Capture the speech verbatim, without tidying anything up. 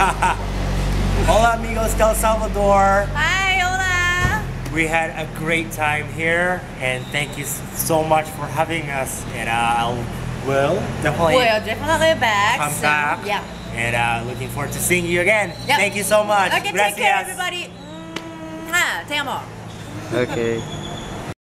Hola amigos del Salvador. Hi, hola. We had a great time here, and thank you so much for having us. And uh, I will definitely We're definitely back. come soon. back. Yeah. And uh, looking forward to seeing you again. Yep. Thank you so much. Okay, Gracias. take care, everybody. Mwah. Te amo. Okay.